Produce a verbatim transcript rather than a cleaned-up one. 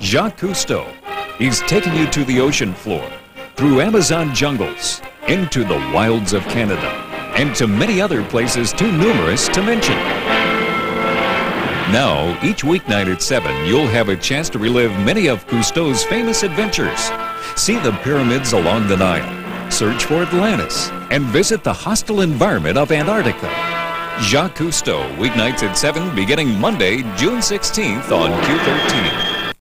Jaques Cousteau. He's taking you to the ocean floor, through Amazon jungles, into the wilds of Canada, and to many other places too numerous to mention. Now, each weeknight at seven, you'll have a chance to relive many of Cousteau's famous adventures. See the pyramids along the Nile, search for Atlantis, and visit the hostile environment of Antarctica. Jaques Cousteau, weeknights at seven, beginning Monday, June sixteenth on Q thirteen.